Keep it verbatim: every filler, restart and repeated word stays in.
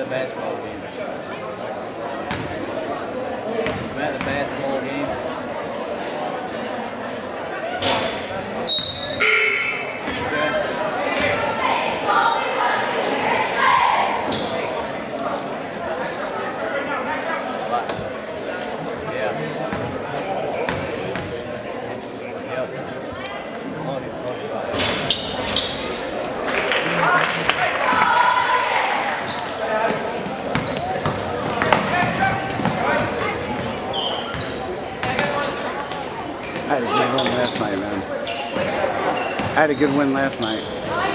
a basketball game. I'm at the basketball game. I had a good win last night, man. I had a good win last night.